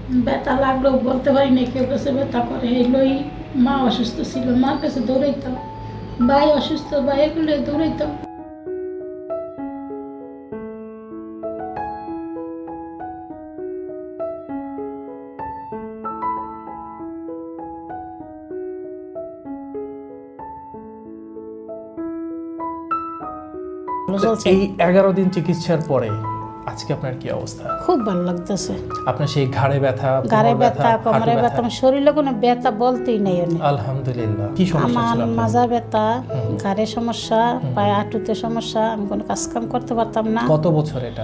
ব্যথা লাগলেও বলতে পারি না, কেউ কাছে ব্যথা করে। এগুলোই মা অসুস্থ ছিল, মার কাছে দৌড়াইতাম, ভাই অসুস্থ, ভাই এগুলো দৌড়াইতাম। এই 11 দিন চিকিৎসার পরে আজকে আপনার কি অবস্থা? খুব ভালো লাগতেছে। আপনার সেই ঘাড়ে ব্যথা, কোমরে ব্যথা, শরীরে কোনো ব্যথা বলতেই নাই। আলহামদুলিল্লাহ। কি সমস্যা ছিল আমার? মাজা ব্যথা, ঘাড়ে সমস্যা, পায়ে হাঁটুতে সমস্যা, আমি কোনো কাজ কাম করতে পারতাম না। কত বছর এটা?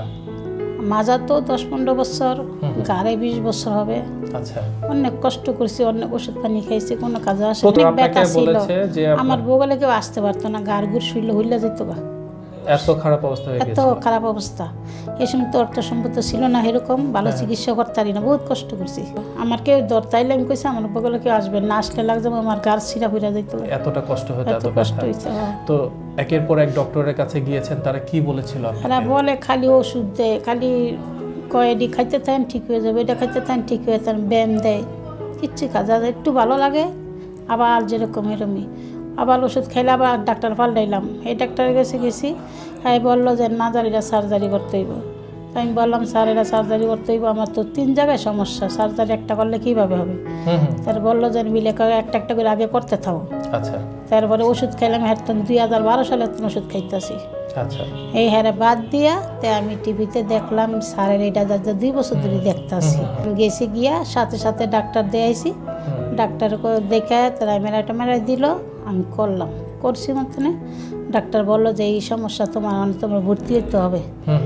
মাজা তো 10-15 বছর, ঘাড়ে 20 বছর হবে। আচ্ছা, অনেক কষ্ট করছি, অনেক ওষুধ পানি খাইছি, কোনো কাজে আসে না। ব্যথা ছিল, আমার বগলে কেউ আসতে পারতো না, গাড় গুড় শুইলে হইলে যেত গা। এত খারাপ অবস্থা হয়ে গেছে? এত খারাপ অবস্থা। এই সময় তো অর্থ সম্পদ ছিল না, এরকম ভালো চিকিৎসা করতে পারি না, বহুত কষ্ট করছি। আমার কেউ ধরতাইলে আমি কইছি আমার বগলে কেউ আসবে না, আসলে লাগছে আমার গাড় ছিঁড়া ফিরা যেত। এতটা কষ্ট হতো? এত কষ্ট হয়েছে। তো একের পর এক ডক্টরের কাছে গিয়েছেন, তারা কি বলেছিল? তারা বলে খালি ওষুধ দেয়, খালি কয়েডি খাইতে থাকেন ঠিক হয়ে যাবে, এটা খাইতে থাকেন ঠিক হয়ে যাবে, ব্যায়াম দেয়, কিচ্ছু কাজা একটু ভালো লাগে আবার যেরকম এরকমই। আবার ওষুধ খাইলে আবার ডাক্তার পাল্টাইলাম, এই ডাক্তারের কাছে গেছি, তাই বললো যে না জানি এটা সার্জারি করতে হইব। তাই আমি বললাম স্যার এটা সার্জারি করতে হইব, আমার তো 3 জায়গায় সমস্যা, সার্জারি একটা করলে কীভাবে হবে? তার বললো যে মিলে একটা একটা করে আগে করতে থাকো। আচ্ছা। তারপরে ওষুধ খাইলাম, হ্যাঁ 2012 সালে ওষুধ খাইতেছি। আচ্ছা। এই হারে বাদ দিয়া তে আমি টিভিতে দেখলাম স্যারের এটা যা 2 বছর ধরে দেখতেছি। গেছি গিয়া সাথে সাথে ডাক্তার দেয়াইছি, ডাক্তার দেখে তারা মেরাই দিল, আমি করছি মতনে। ডাক্তার বললো যে এই সমস্যা তোমার ভর্তি হতে হবে।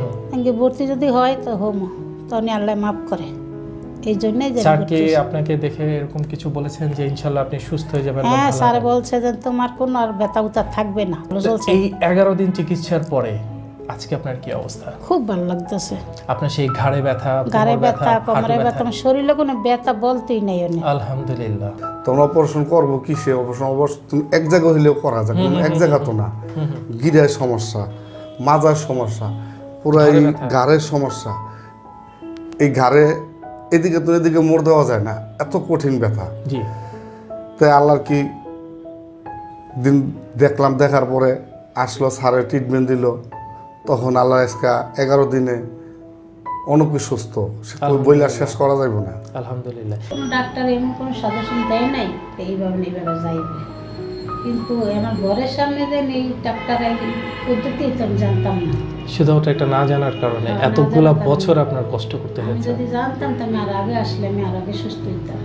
ভর্তি যদি হয় তো হোমো, তখন আল্লাহ মাফ করে। এই জন্যই যে আপনাকে দেখে এরকম কিছু বলেছেন যে ইনশাআল্লাহ আপনি সুস্থ হয়ে যাবেন? হ্যাঁ, স্যার বলছে যে তোমার কোনো আর ব্যথা উতা থাকবে না। এই 11 দিন চিকিৎসার পরে আজকে আপনার কি অবস্থা? খুব ভালো লাগতেছে। আপনার সেই ঘাড়ে ব্যথা, কোমরে ব্যথা, শরীরে কোনো ব্যথা বলতেই নাই। আলহামদুলিল্লাহ। তোমরা অপারেশন করবো কিসে? অপারেশন তুমি এক জায়গা হইলেও করা যায়, এক জায়গা তো না। গিরায় সমস্যা, মাজার সমস্যা, পুরো এই ঘাড়ের সমস্যা। এই ঘাড়ে এদিকে তো এদিকে মোড় দেওয়া যায় না, এত কঠিন ব্যথা। তাই আল্লাহর কি দিন দেখলাম, দেখার পরে আসলো স্যারের ট্রিটমেন্ট দিল, তখন আল্লাহ আজকে 11 দিনে অনেক সুস্থ, বইলা শেষ করা যাইব না। আলহামদুলিল্লাহ। কোনো ডাক্তার এমন কোনো সাজেশন দেয় নাই এইভাবে যাইবে, কিন্তু আমার ঘরের সামনে যে এই ডাক্তারের পদ্ধতি তো আমি জানতাম না। শুধুমাত্র একটা না জানার কারণে এতগুলা বছর আপনার কষ্ট করতে হয়েছে। যদি জানতাম তো আমি আর আগে আসলে আমি আর আগে সুস্থ হইতাম।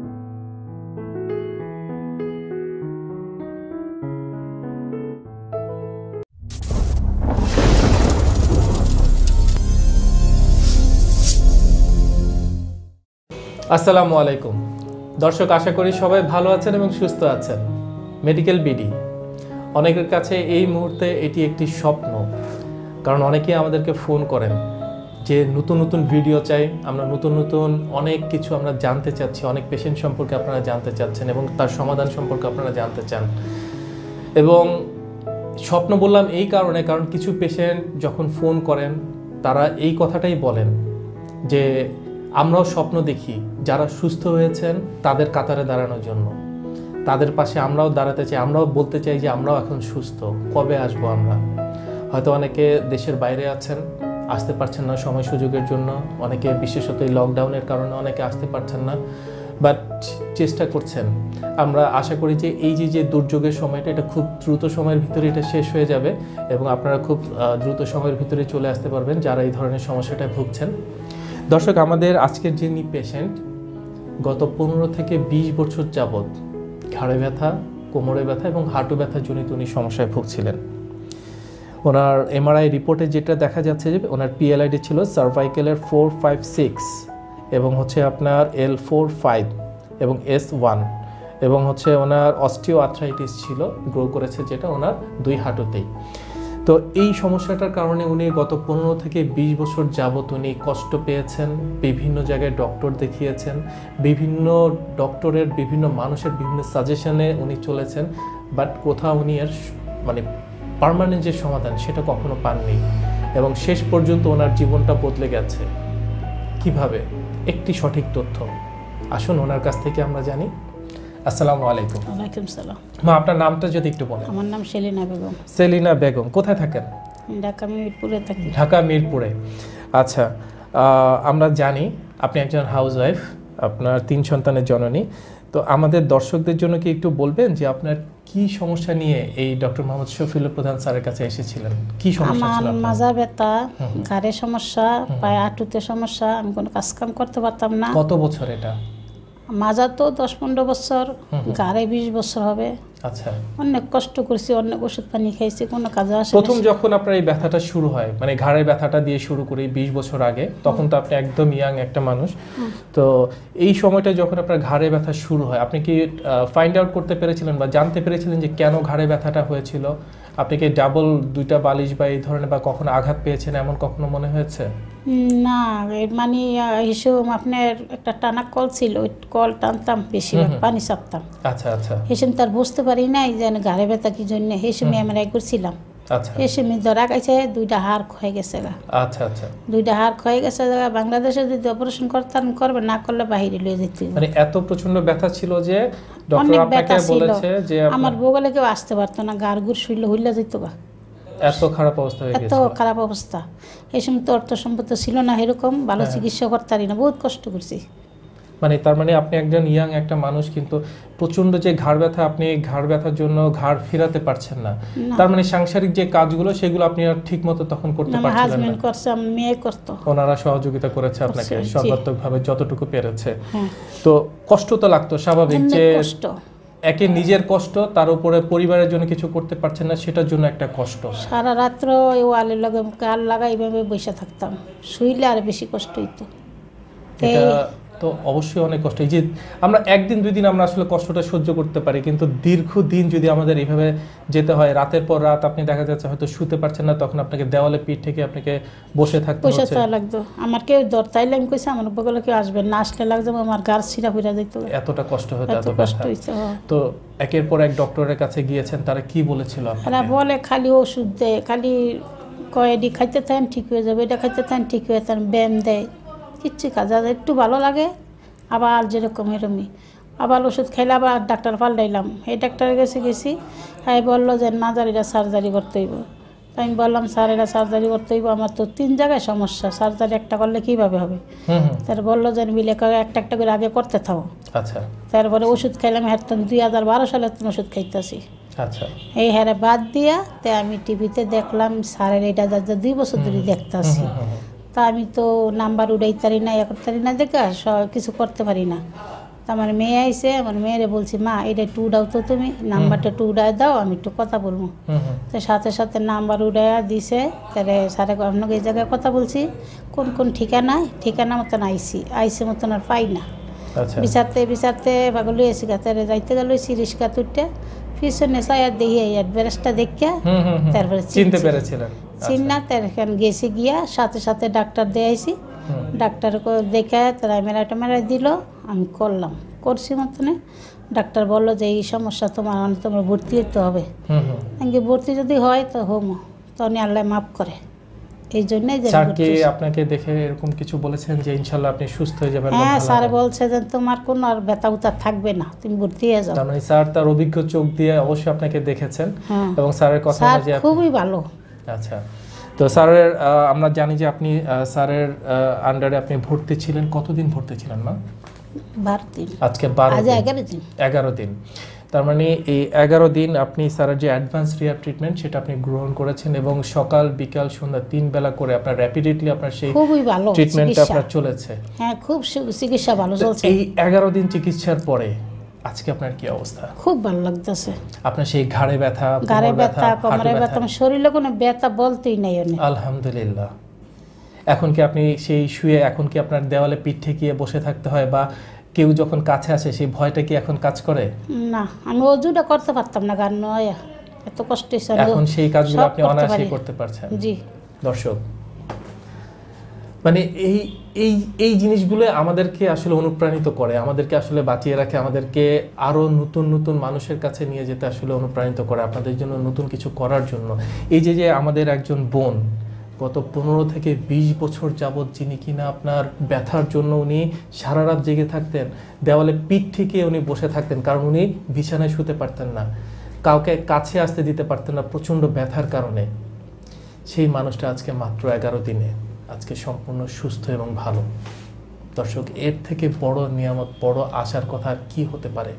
আসসালামু আলাইকুম দর্শক, আশা করি সবাই ভালো আছেন এবং সুস্থ আছেন। মেডিকেল বিডি অনেকের কাছে এই মুহূর্তে এটি একটি স্বপ্ন, কারণ অনেকেই আমাদেরকে ফোন করেন যে নতুন নতুন ভিডিও চাই, আমরা নতুন নতুন অনেক কিছু আমরা জানতে চাচ্ছি, অনেক পেশেন্ট সম্পর্কে আপনারা জানতে চাচ্ছেন এবং তার সমাধান সম্পর্কে আপনারা জানতে চান। এবং স্বপ্ন বললাম এই কারণে, কারণ কিছু পেশেন্ট যখন ফোন করেন তারা এই কথাটাই বলেন যে আমরাও স্বপ্ন দেখি যারা সুস্থ হয়েছেন তাদের কাতারে দাঁড়ানোর জন্য, তাদের পাশে আমরাও দাঁড়াতে চাই, আমরাও বলতে চাই যে আমরাও এখন সুস্থ, কবে আসবো আমরা। হয়তো অনেকে দেশের বাইরে আছেন, আসতে পারছেন না সময় সুযোগের জন্য, অনেকে বিশেষত এই লকডাউনের কারণে অনেকে আসতে পারছেন না, বাট চেষ্টা করছেন। আমরা আশা করি যে এই যে দুর্যোগের সময়টা, এটা খুব দ্রুত সময়ের ভিতরে এটা শেষ হয়ে যাবে এবং আপনারা খুব দ্রুত সময়ের ভিতরে চলে আসতে পারবেন যারা এই ধরনের সমস্যাটায় ভুগছেন। দর্শক, আমাদের আজকের যিনি পেশেন্ট গত 15 থেকে 20 বছর যাবৎ ঘাড়ে ব্যথা, কোমরে ব্যথা এবং হাঁটু ব্যথা জনিত উনি সমস্যায় ভুগছিলেন। ওনার এমআরআই রিপোর্টে যেটা দেখা যাচ্ছে যে ওনার পিএলআইডি ছিল সার্ভাইকেলের 4-5-6 এবং হচ্ছে আপনার L4-5 এবং S1 এবং হচ্ছে ওনার অস্টিও আর্থ্রাইটিস ছিল, গ্রো করেছে যেটা ওনার 2 হাঁটুতেই। তো এই সমস্যাটার কারণে উনি গত 15 থেকে 20 বছর যাবৎ উনি কষ্ট পেয়েছেন, বিভিন্ন জায়গায় ডক্টর দেখিয়েছেন, বিভিন্ন ডক্টরের বিভিন্ন মানুষের বিভিন্ন সাজেশনে উনি চলেছেন, বাট কোথাও উনি এর মানে পার্মানেন্ট যে সমাধান সেটা কখনো পাননি এবং শেষ পর্যন্ত ওনার জীবনটা বদলে গেছে। কিভাবে একটি সঠিক তথ্য। আসুন ওনার কাছ থেকে আমরা জানি। আসসালামু আলাইকুম। ওয়ালাইকুম সালাম। মা, আপনার নামটা যদি একটু বলেন। আমার নাম সেলিনা বেগম। সেলিনা বেগম, কোথায় থাকেন? ঢাকা মিরপুরে থাকি। ঢাকা মিরপুরে। আচ্ছা, আমরা জানি আপনি একজন হাউসওয়াইফ, আপনার 3 সন্তানের জননী। তো আমাদের দর্শকদের জন্য কি একটু বলবেন যে আপনার কি সমস্যা নিয়ে এই ডক্টর মোহাম্মদ শফিউল প্রধান স্যারের কাছে এসেছিলেন? কি সমস্যা ছিল আমার আপনার? মাজা ব্যথা, ঘাড়ে সমস্যা, পায়ে হাঁটুতে সমস্যা, আমি কোনো কাজ কাম করতে পারতাম না। কত বছর এটা? মাজা তো 10-15 বছর, ঘাড়ে 20 বছর হবে। আচ্ছা, অনেক কষ্ট করছি, অনেক ওষুধ পানি খাইছি, কোনো কাজে আসে প্রথম যখন আপনার এই ব্যথাটা শুরু হয়, মানে ঘাড়ের ব্যথাটা দিয়ে শুরু করে 20 বছর আগে, তখন তো আপনি একদম ইয়াং একটা মানুষ। তো এই সময়টা যখন আপনার ঘাড়ে ব্যথা শুরু হয়, আপনি কি ফাইন্ড আউট করতে পেরেছিলেন বা জানতে পেরেছিলেন যে কেন ঘাড়ে ব্যথাটা হয়েছিল? আপনি কি ডাবল 2টা বালিশ বা এই ধরনের বা কখনো আঘাত পেয়েছেন এমন কখনো মনে হয়েছে? না, এর মানে হিসেব আপনার একটা টানা কল ছিল, ওই কল টানতাম, বেশি পানি চাপতাম। আচ্ছা আচ্ছা হিসেব তার বুঝতে পারি নাই যে ঘাড়ে ব্যথা কি জন্য। হিসেবে আমরা করছিলাম, আচ্ছা হিসেবে ধরা গেছে 2টা হাড় ক্ষয়ে গেছে গা। আচ্ছা আচ্ছা। 2টা হাড় ক্ষয়ে গেছে গা। বাংলাদেশে যদি অপারেশন করতেন করবে, না করলে বাইরে লয়ে যেতে হবে। মানে এত প্রচন্ড ব্যথা ছিল যে ডক্টর অনেক আপনাকে ব্যথা ছিল, বলেছে যে আমার বগলে কেউ আসতে পারতো না, গাড় গুড় শুইলে হইলে যেত গা। এত খারাপ অবস্থা হয়ে এত গেছে। খারাপ অবস্থা। এই সময় তো অর্থ সম্পদ ছিল না, এরকম ভালো চিকিৎসা করতারি না, বহুত কষ্ট করছি। মানে তার মানে আপনি একজন ইয়াং একটা মানুষ, কিন্তু প্রচন্ড যে ঘাড় ব্যথা, আপনি ঘাড় ব্যথার জন্য ঘাড় ফেরাতে পারছেন না। তার মানে সাংসারিক যে কাজগুলো সেগুলো আপনি আর ঠিক মতো তখন করতে আমার পারছিলেন হাজবেন্ড না। করছে, আমার মেয়ে করতো। ওনারা সহযোগিতা করেছে আপনাকে করছে, জি। সর্বাত্মকভাবে যতটুকু পেরেছে। হ্যাঁ, তো কষ্ট তো লাগতো স্বাভাবিক, অনেক যে কষ্ট। একে নিজের কষ্ট, তার উপরে পরিবারের জন্য কিছু করতে পারছেন না, সেটার জন্য একটা কষ্ট। সারা রাত্র এই ওয়ালের লগে গাল লাগা এইভাবে বসে থাকতাম, শুইলে আর বেশি কষ্ট হইতো। এটা তো অবশ্যই অনেক কষ্ট। এই যে আমরা 1 দিন 2 দিন আমরা আসলে কষ্টটা সহ্য করতে পারি, কিন্তু দীর্ঘদিন যদি আমাদের এইভাবে যেতে হয়, রাতের পর রাত আপনি দেখা যাচ্ছে হয়তো শুতে পারছেন না, তখন আপনাকে দেওয়ালে পিঠ থেকে আপনাকে বসে থাকতে পয়সা হচ্ছে। চাওয়া লাগতো। আমার কেউ তাইলে আমি কইছি আমার বগলে কেউ আসবে না, আসলে লাগতো আমার গার ছিঁড়া ফিরা যেত। এতটা কষ্ট হতো, এত এত কষ্ট ব্যথা। হইতো। তো একের পর এক ডক্টরের কাছে গিয়েছেন, তারা কি বলেছিল এরা আপনাকে? বলে খালি ওষুধ দেয়, খালি কয়েদি খাইতে থাকেন ঠিক হয়ে যাবে, এটা খাইতে থাকেন ঠিক হয়ে থাকেন, ব্যায়াম দেয়, কিচ্ছু কাজ একটু ভালো লাগে, আবার যেরকম এরমই। আবার ওষুধ খাইলে আবার ডাক্তার পাল্টাইলাম। এই ডাক্তারের কাছে গেছি, হ্যাঁ বললো যে না যার এটা সার্জারি করতে হইব। তো আমি বললাম স্যার এটা সার্জারি করতে হইব, আমার তো 3 জায়গায় সমস্যা, সার্জারি একটা করলে কীভাবে হবে? তার বললো যে মিলে একটা একটা করে আগে করতে থাকো। আচ্ছা। তারপরে ওষুধ খাইলাম, হ্যাঁ 2012 সালে ওষুধ খাইতেছি। আচ্ছা। এই হারে বাদ দিয়া তে আমি টিভিতে দেখলাম স্যারের এটা যা 2 বছর ধরে দেখতেছি। তা আমি তো নাম্বার উড়াইতারি না, করতারি না, দেখে কিছু করতে পারি না। তা আমার মেয়ে আইসে, আমার মেয়েরে বলছি মা এটা একটু উড়াও তো, তুমি নাম্বারটা একটু উড়াই দাও, আমি একটু কথা বলবো। তো সাথে সাথে নাম্বার উড়াইয়া দিছে। তাহলে স্যারে আপনাকে এই জায়গায় কথা বলছি, কোন কোন ঠিকানা মতন আইসি মতন আর পাই না। বিচারতে পাগল হয়েছি গা। তাহলে যাইতে গেল রিক্সা তুলতে, পিছনে চাইয়া দেখি অ্যাডভারেজটা দেখিয়া তারপরে চিনতে পেরেছিলেন? চিন্না তার এখানে গেছি, গিয়া সাথে সাথে ডাক্তার দেয়াইছি। ডাক্তার দেখে তারা মেরা দিল, আমি করছি মতনে। ডাক্তার বললো যে এই সমস্যা তোমার ভর্তি হতে হবে। ভর্তি যদি হয় তো হোমো, তখন আল্লাহ মাফ করে। এই জন্যই যে স্যার কি আপনাকে দেখে এরকম কিছু বলেছেন যে ইনশাআল্লাহ আপনি সুস্থ হয়ে যাবেন? হ্যাঁ, স্যার বলছে যে তোমার কোনো আর ব্যথা উতা থাকবে না, তুমি ভর্তি হয়ে যাও। তার মানে স্যার তার অভিজ্ঞ চোখ দিয়ে অবশ্যই আপনাকে দেখেছেন এবং স্যারের কথা অনুযায়ী খুবই ভালো। আচ্ছা। তো স্যারের আমরা জানি যে আপনি স্যারের আন্ডারে আপনি ভর্তি ছিলেন। কতদিন ভর্তি ছিলেন মা? 12 দিন। আজকে 12 দিন। 11 দিন। তার মানে এই 11 দিন আপনি স্যারের যে অ্যাডভান্স রিহ্যাব ট্রিটমেন্ট সেটা আপনি গ্রহণ করেছেন এবং সকাল বিকাল সন্ধ্যা 3 বেলা করে আপনার র্যাপিডলি আপনার সেই খুবই ভালো ট্রিটমেন্টটা আপনার চলেছে। হ্যাঁ, খুব চিকিৎসা ভালো চলছে। এই 11 দিন চিকিৎসার পরে আজকে আপনার কি অবস্থা? খুব ভালো লাগতেছে। আপনার সেই ঘাড়ে ব্যথা, কোমরে ব্যথা, শরীরে কোনো ব্যথা বলতেই নাই। আলহামদুলিল্লাহ। এখন কি আপনি সেই শুয়ে, এখন কি আপনার দেওয়ালে পিঠ ঠেকিয়ে বসে থাকতে হয় বা কেউ যখন কাছে আসে সেই ভয়টা কি এখন কাজ করে? না, আমি ওজুটা করতে পারতাম না, গান নয় এত কষ্ট। এখন সেই কাজগুলো আপনি অনায়াসেই করতে পারছেন। জি দর্শক, মানে এই এই এই জিনিসগুলো আমাদেরকে আসলে অনুপ্রাণিত করে, আমাদেরকে আসলে বাঁচিয়ে রাখে, আমাদেরকে আরও নতুন নতুন মানুষের কাছে নিয়ে যেতে আসলে অনুপ্রাণিত করে, আপনাদের জন্য নতুন কিছু করার জন্য। এই যে আমাদের একজন বোন গত 15 থেকে 20 বছর যাবৎ যিনি কিনা আপনার ব্যথার জন্য উনি সারা রাত জেগে থাকতেন, দেওয়ালে পিঠ থেকে উনি বসে থাকতেন, কারণ উনি বিছানায় শুতে পারতেন না, কাউকে কাছে আসতে দিতে পারতেন না প্রচণ্ড ব্যথার কারণে। সেই মানুষটা আজকে মাত্র 11 দিনে আজকে সম্পূর্ণ সুস্থ এবং ভালো। দর্শক, এর থেকে বড় নিয়ামত, বড় আশার কথা আর কি হতে পারে?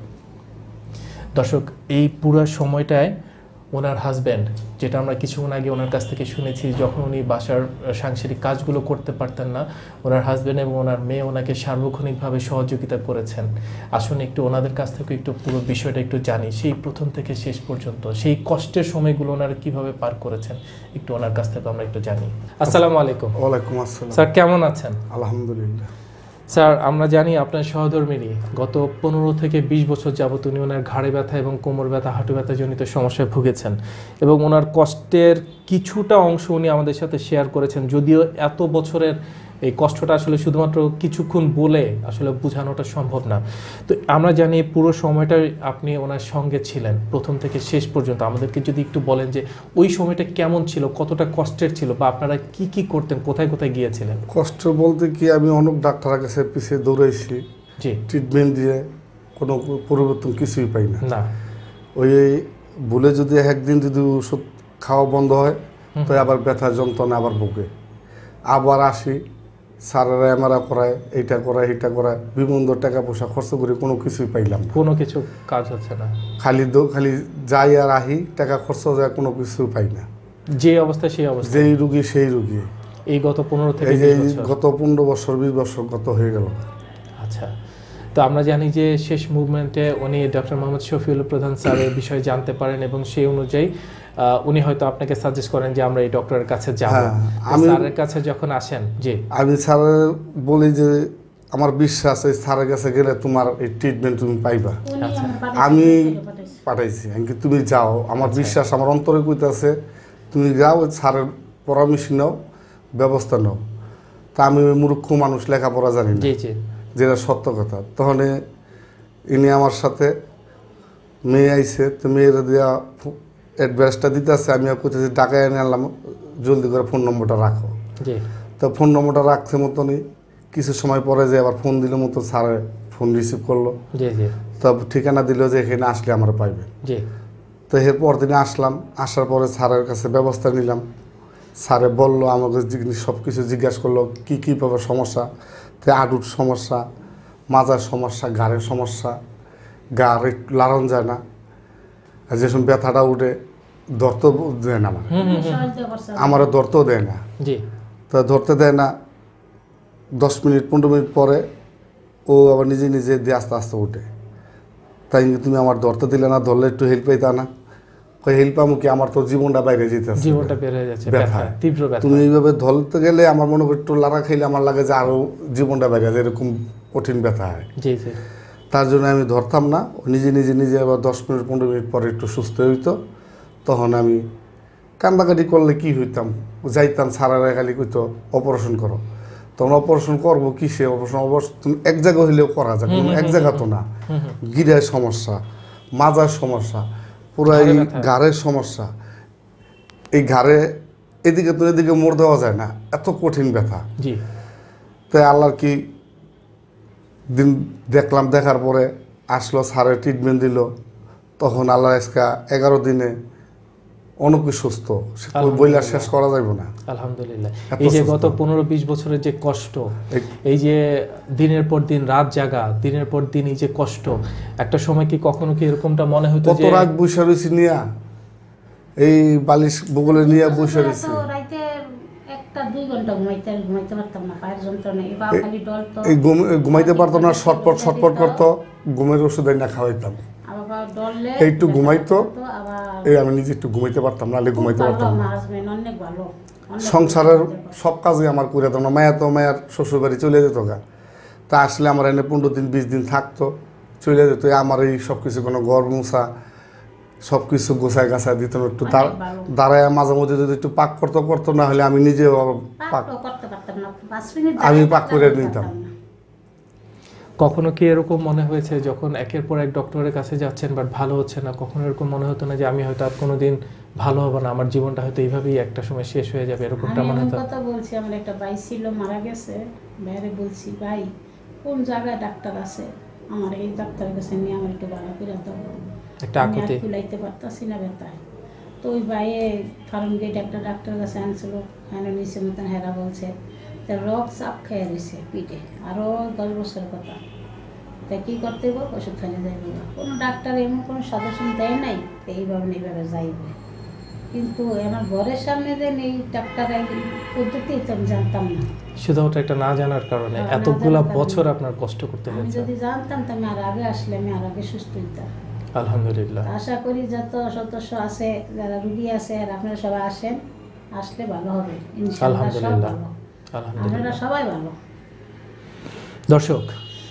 দর্শক, এই পুরো সময়টায় ওনার হাজব্যান্ড, যেটা আমরা কিছুক্ষণ আগে ওনার কাছ থেকে শুনেছি, যখন উনি বাসার সাংসারিক কাজগুলো করতে পারতেন না, ওনার হাজব্যান্ড এবং ওনার মেয়ে ওনাকে সার্বক্ষণিকভাবে সহযোগিতা করেছেন। আসুন একটু ওনাদের কাছ থেকে একটু পুরো বিষয়টা একটু জানি, সেই প্রথম থেকে শেষ পর্যন্ত সেই কষ্টের সময়গুলো ওনারা কিভাবে পার করেছেন, একটু ওনার কাছ থেকে আমরা একটু জানি। আসসালামু আলাইকুম। ওয়ালাইকুম আসসালাম। স্যার, কেমন আছেন? আলহামদুলিল্লাহ। স্যার, আমরা জানি আপনার সহধর্মিনী গত 15 থেকে 20 বছর যাবত উনি ওনার ঘাড়ে ব্যথা এবং কোমর ব্যথা, হাঁটু ব্যথা জনিত সমস্যায় ভুগেছেন এবং ওনার কষ্টের কিছুটা অংশ উনি আমাদের সাথে শেয়ার করেছেন। যদিও এত বছরের এই কষ্টটা আসলে শুধুমাত্র কিছুক্ষণ বলে আসলে বোঝানোটা সম্ভব না। তো আমরা জানি পুরো সময়টা আপনি ওনার সঙ্গে ছিলেন প্রথম থেকে শেষ পর্যন্ত। আমাদেরকে যদি একটু বলেন যে ওই সময়টা কেমন ছিল, কতটা কষ্টের ছিল, বা আপনারা কি কি করতেন, কোথায় কোথায় গিয়েছিলেন? কষ্ট বলতে কি, আমি অনেক ডাক্তারের কাছে পিছিয়ে দৌড়াইছি, জি, ট্রিটমেন্ট দিয়ে কোনো পরিবর্তন কিছুই পাই না। না, ওই ভুলে যদি একদিন যদি ওষুধ খাওয়া বন্ধ হয় তো আবার ব্যথা যন্ত্রণা আবার বুকে আবার আসি, স্যারেরা এমআরআই করায়, এইটা করায় এইটা করায়, বিভিন্ন টাকা পয়সা খরচ করে কোনো কিছুই পাইলাম না। কোনো কিছু কাজ হচ্ছে না, খালি যাই আর আহি, টাকা খরচ যায়, কোনো কিছু পাই না। যে অবস্থা সেই অবস্থা, যেই রুগী সেই রুগী। এই গত 15 থেকে এই যে 20 বছর। গত 15 বছর 20 বছর গত হয়ে গেল। আচ্ছা, তো আমরা জানি যে শেষ মুভমেন্টে উনি ডক্টর মোহাম্মদ শফিউল প্রধান স্যারের বিষয়ে জানতে পারেন এবং সেই অনুযায়ী উনি হয়তো আপনাকে সাজেস্ট করেন যে আমরা এই ডক্টরের কাছে যাব। আমি স্যারের কাছে যখন আসেন, জি, আমি স্যারের বলি যে আমার বিশ্বাস এই স্যারের কাছে গেলে তোমার এই ট্রিটমেন্ট তুমি পাইবা। আমি পাঠাইছি, আমি তুমি যাও, আমার বিশ্বাস আমার অন্তরে কইতাছে তুমি যাও, স্যারের পরামর্শ নাও, ব্যবস্থা নাও। তা আমি মূর্খ মানুষ, লেখাপড়া জানি না, জি জি, যেটা সত্য কথা। তখন ইনি আমার সাথে মেয়ে আইছে, তো মেয়েরা দেওয়া অ্যাডভাইসটা দিতেছে, আমি কইতেছি টাকা এনে আনলাম, জলদি করে ফোন নম্বরটা রাখো। জি, তো ফোন নম্বরটা রাখছে মতনই কিছু সময় পরে যে আবার ফোন দিল মতো স্যারে ফোন রিসিভ করলো, জি জি, তো ঠিকানা দিল যে এখানে আসলে আমার পাইবে। জি, তো এরপর দিনে আসলাম, আসার পরে স্যারের কাছে ব্যবস্থা নিলাম। স্যারে বললো, আমাকে সব কিছু জিজ্ঞাসা করলো কী কীভাবে সমস্যা। তো হাঁটুর সমস্যা, মাজার সমস্যা, ঘাড়ের সমস্যা, ঘাড় একটু লাড়ন যায় না, আর যে সময় ব্যথাটা উঠে ধরতে দেয় না, আমারও ধরতেও দেয় না। জি, তো ধরতে দেয় না, 10 মিনিট 15 মিনিট পরে ও আবার নিজে নিজে দিয়ে আস্তে আস্তে উঠে। তাই তুমি আমার ধরতে দিলে না, ধরলে একটু হেল্প পাইতা না। হেল্প পাবো কি, আমার তো জীবনটা বাইরে যেতে, জীবনটা বের হয়ে যাচ্ছে, ব্যথা, তীব্র ব্যথা। তুমি এইভাবে ধরতে গেলে আমার মনে করি একটু লাড়া খাইলে আমার লাগে যে আরও জীবনটা বাইরে যায়, এরকম কঠিন ব্যথা হয়। জি জি, তার জন্য আমি ধরতাম না, নিজে নিজে নিজে আবার 10 মিনিট 15 মিনিট পরে একটু সুস্থ হইতো। তখন আমি কান্দাকাটি করলে কি হইতাম, যাইতাম, সারারা খালি কইতো অপারেশন করো। তখন অপারেশন করবো কিসে, অপারেশন এক জায়গা হইলেও করা যায়, এক জায়গা তো না। গিরায় সমস্যা, মাজার সমস্যা, পুরো এই ঘাড়ের সমস্যা, এই ঘাড়ে এদিকে তো এদিকে মোড় দেওয়া যায় না, এত কঠিন ব্যথা। জি, তাই আল্লাহর কি দিন দেখলাম, দেখার পরে আসলো স্যারের ট্রিটমেন্ট দিল। তখন আল্লাহ আজকে 11 দিনে অনেক সুস্থ, বইলা শেষ করা যাবে না। আলহামদুলিল্লাহ। এই যে গত 15-20 বছরের যে কষ্ট, এই যে দিনের পর দিন রাত জাগা, দিনের পর দিন এই যে কষ্ট, একটা সময় কি কখনো কি এরকমটা মনে হতো কত রাত বসে রয়েছি নিয়া, এই বালিশ বগলে নিয়ে বসে রয়েছি, এই ঘুমাইতে পারতো না, ছটপট করতো, ঘুমের ওষুধ না খাওয়াইতাম, একটু ঘুমাইতো, এই আমি নিজে একটু ঘুমাইতে পারতাম না, ঘুমাইতে পারতাম না। সংসারের সব কাজে আমার করে দিতাম না। মায়া তো মায়ার শ্বশুর বাড়ি চলে যেত গা, তা আসলে আমার এনে 15 দিন 20 দিন থাকতো, চলে যেত। আমার এই সব কিছু কোনো ঘর মোছা সব কিছু গোছায় গাছায় দিত না, একটু দাঁড়ায় মাঝে মধ্যে যদি একটু পাক করতো, না হলে আমি নিজে পাক, আমি পাক করে নিতাম। কখনো কি এরকম মনে হয়েছে যখন একের পর এক ডক্টরের কাছে যাচ্ছেন বাট ভালো হচ্ছে না, কখনো এরকম মনে হতো না যে আমি হয়তো আর কোনোদিন ভালো হবো না, আমার জীবনটা হয়তো এইভাবেই একটা সময় শেষ হয়ে যাবে, এরকমটা আমি মনে এমন হতো? কথা বলছি, আমার একটা ভাই ছিল মারা গেছে, বাইরে বলছি ভাই কোন জায়গায় ডাক্তার আছে, আমার এই ডাক্তারের কাছে নিয়ে আমার একটু ভালো করে দাও, একটা আমি আর আকুতি। কুলাইতে পারতাছি না ব্যথায়। তো ওই ভাইয়ে ফার্ম গেট একটা ডাক্তারের কাছে আনছিল, এনে নিচে মতন হেরা বলছে তার রক চাপ খেয়ে রয়েছে পিঠে, আরও 10 বছরের কথা। তাই কী করতে হইব, ওষুধ খাইলে যাইব। কোনো ডাক্তার এমন কোনো সাজেশন দেয় নাই এইভাবে এইভাবে যাইবে, কিন্তু আমার ঘরের সামনে যে এই ডাক্তার এই পদ্ধতি তো আমি জানতাম না। শুধুমাত্র একটা না জানার কারণে না এতগুলা জানার কারণে। বছর আপনার কষ্ট করতে আমি হয়েছে। যদি জানতাম তো আমি আর আগে আসলে আমি আর আগে সুস্থ হইতাম। আলহামদুলিল্লাহ। আশা করি যত সদস্য আছে, যারা রুগী আছে, আর আপনারা সবাই আসেন, আসলে ভালো হবে ইনশাআল্লাহ। সব আলহামদুলিল্লাহ। ভালো, আপনারা আলহামদুলিল্লাহ। সবাই ভালো। দর্শক,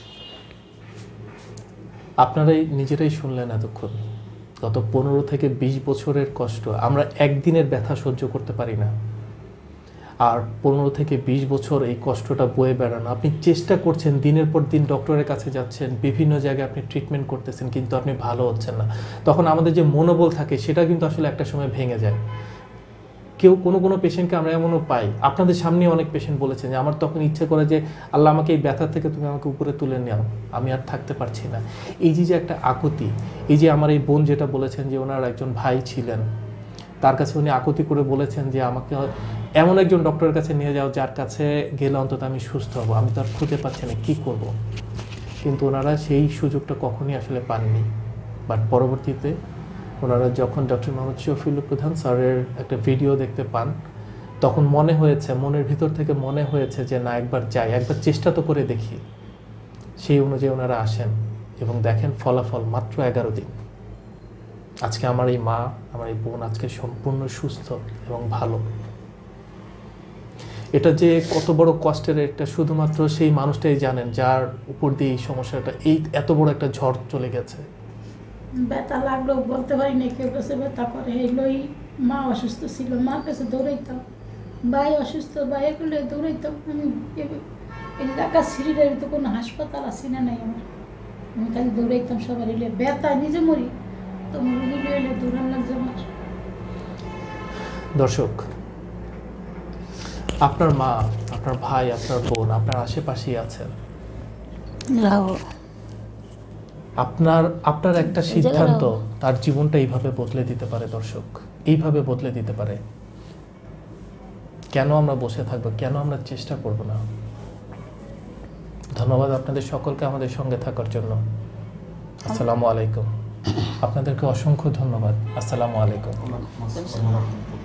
আপনারাই নিজেরাই শুনলেন এতক্ষণ গত 15 থেকে 20 বছরের কষ্ট। আমরা একদিনের ব্যথা সহ্য করতে পারি না, আর 15 থেকে 20 বছর এই কষ্টটা বয়ে বেড়ানো। আপনি চেষ্টা করছেন, দিনের পর দিন ডক্টরের কাছে যাচ্ছেন, বিভিন্ন জায়গায় আপনি ট্রিটমেন্ট করতেছেন, কিন্তু আপনি ভালো হচ্ছেন না। তখন আমাদের যে মনোবল থাকে সেটা কিন্তু আসলে একটা সময় ভেঙে যায়। কেউ কোনো পেশেন্টকে আমরা এমনও পাই, আপনাদের সামনে অনেক পেশেন্ট বলেছেন যে আমার তখন ইচ্ছে করে যে আল্লাহ আমাকে এই ব্যথা থেকে তুমি আমাকে উপরে তুলে নাও, আমি আর থাকতে পারছি না। এই যে একটা আকুতি, এই যে আমার এই বোন যেটা বলেছেন যে ওনার একজন ভাই ছিলেন, তার কাছে উনি আকুতি করে বলেছেন যে আমাকে এমন একজন ডক্টরের কাছে নিয়ে যাও যার কাছে গেলে অন্তত আমি সুস্থ হব, আমি তো আর খুঁজে পাচ্ছি না কী করব। কিন্তু ওনারা সেই সুযোগটা কখনই আসলে পাননি। বাট পরবর্তীতে ওনারা যখন ডক্টর মোহাম্মদ শফিউল প্রধান স্যারের একটা ভিডিও দেখতে পান, তখন মনে হয়েছে, মনের ভিতর থেকে মনে হয়েছে যে না, একবার যাই, একবার চেষ্টা তো করে দেখি। সেই অনুযায়ী ওনারা আসেন এবং দেখেন ফলাফল মাত্র 11 দিন। আজকে আমার এই মা, আমার এই বোন আজকে সম্পূর্ণ সুস্থ এবং ভালো। এটা যে কত বড় কষ্টের, একটা শুধুমাত্র সেই মানুষটাই জানেন যার উপর দিয়ে এই সমস্যাটা, এই এত বড় একটা ঝড় চলে গেছে। ব্যথা লাগলেও বলতে পারি না, কেউ কাছে ব্যথা করে। এইগুলোই মা অসুস্থ ছিল, মার কাছে দৌড়াইতাম, ভাই অসুস্থ, ভাইয়ের করলে দৌড়াইতাম। আমি এলাকার সিঁড়ির তো কোনো হাসপাতাল আছে না নাই আমার, আমি খালি দৌড়াইতাম সবার এলে ব্যথা নিজে মরি, তো রুগী এলে দৌড়ান লাগছে আমার। দর্শক, আপনার মা, আপনার ভাই, আপনার বোন আপনার আশেপাশেই আছেন। আপনার একটা সিদ্ধান্ত তার জীবনটা এইভাবে বদলে দিতে পারে। দর্শক, এইভাবে বদলে দিতে পারে। কেন আমরা বসে থাকবো? কেন আমরা চেষ্টা করব না? ধন্যবাদ আপনাদের সকলকে আমাদের সঙ্গে থাকার জন্য। আসসালামু আলাইকুম। আপনাদেরকে অসংখ্য ধন্যবাদ। আসসালামু আলাইকুম।